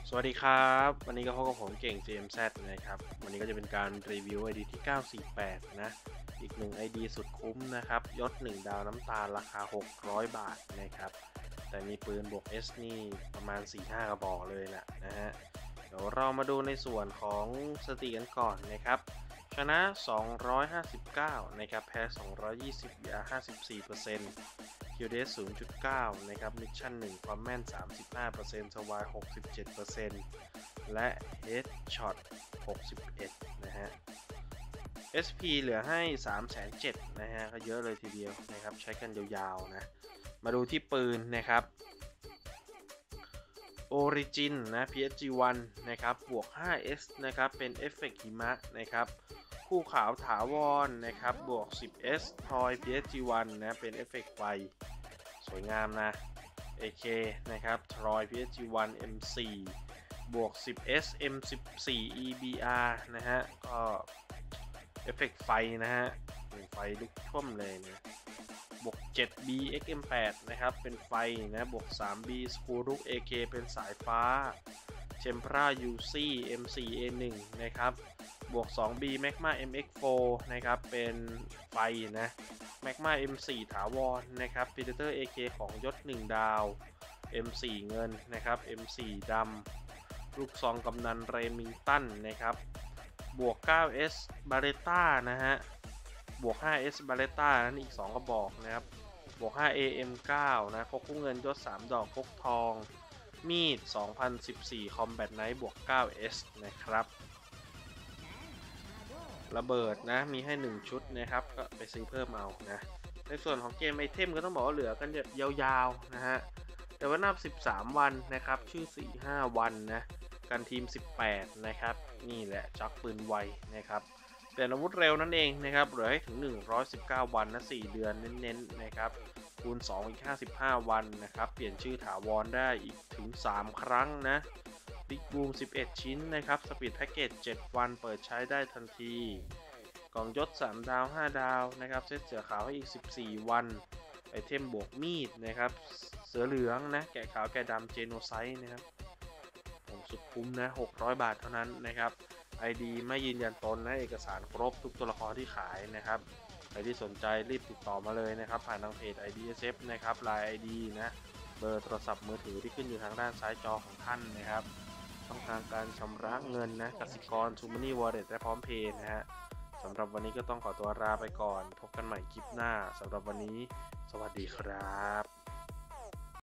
สวัสดีครับวันนี้ก็พบกับผมเก่ง JMZ นะครับวันนี้ก็จะเป็นการรีวิว ID ที่948นะอีกหนึ่ง ID สุดคุ้มนะครับยศ1ดาวน้ำตาลราคา600บาทนะครับแต่มีปืนบวก S นี่ประมาณ 4-5 กระบอกเลยแหละนะฮะเดี๋ยวเรามาดูในส่วนของสถิติกันก่อนนะครับชนะ259นะครับแพ้220ยา54%คิวเดส0.9 นะครับมิชชั่น1ความแม่น 35% สวาย 67% และ Headshot 61นะฮะ SP เหลือให้ 307,000นะฮะก็เยอะเลยทีเดียวนะครับใช้กันยาวๆนะมาดูที่ปืนนะครับ Origin นะ PSG1 นะครับบวก 5S นะครับเป็นเอฟเฟกต์หิมะนะครับคู่ขาวถาวรนะครับบวก 10S ทอย PSG1 นะเป็นเอฟเฟกต์ไฟสวยงามนะ AK นะครับทรอย PSG1 M4 บวก 10S M14 EBR นะฮะก็เอฟเฟกต์ไฟนะฮะไฟลุกท่วมเลยนะบวก 7B XM8 นะครับเป็นไฟนะบวก 3B สกูรุก AK เป็นสายฟ้าเชมพรา UC M4A1 นะครับบวก 2B Magma MX4 นะครับเป็นไฟนะ Magma M4 ถาวรนะครับ Predator AK ของยศ1ดาว M4 เงินนะครับ M4 ดำลูกซองกำนันเรมิงตันนะครับบวก 9S Barretta นะฮะบวก 5S Barretta นั้นอีก2กระบอกนะครับบวก 5AM9 นะพกคู่เงินยศ3ดอกพกทองมีด 2014 Combat Knight บวก 9S นะครับระเบิดนะมีให้1ชุดนะครับก็ไปซื้อเพิ่มเอานะในส่วนของเกมไอเทมก็ต้องบอกว่าเหลือกันแบบยาวๆนะฮะแต่ว่านับ13วันนะครับชื่อ45วันนะกันทีม18นะครับนี่แหละจักปืนไวนะครับเปลี่ยนอาวุธเร็วนั่นเองนะครับเหลือให้ถึง119วันนะ4เดือนเน้นๆนะครับคูณ2อีก55วันนะครับเปลี่ยนชื่อถาวรได้อีกถึง3ครั้งนะบิ๊กบูม11ชิ้นนะครับสปีดแพ็กเกจ7วันเปิดใช้ได้ทันทีกล่องยศ3ดาว5ดาวนะครับเซตเสือขาวให้อีก14วันไอเทมบวกมีดนะครับเสือเหลืองนะแกะขาวแกะดำเจโนไซต์นะครับผมสุดคุ้มนะ600บาทเท่านั้นนะครับ ID ไม่ยืนยันตนนะเอกสารครบทุกตัวละครที่ขายนะครับใครที่สนใจรีบติดต่อมาเลยนะครับผ่านทางเพจ IDSF นะครับ Line ID นะเบอร์โทรศัพท์มือถือที่ขึ้นอยู่ทางด้านซ้ายจอของท่านนะครับช่องทางการชำระเงินนะกสิกร TrueMoney Wallet และพร้อมเพย์นะฮะสำหรับวันนี้ก็ต้องขอตัวลาไปก่อนพบกันใหม่คลิปหน้าสำหรับวันนี้สวัสดีครับ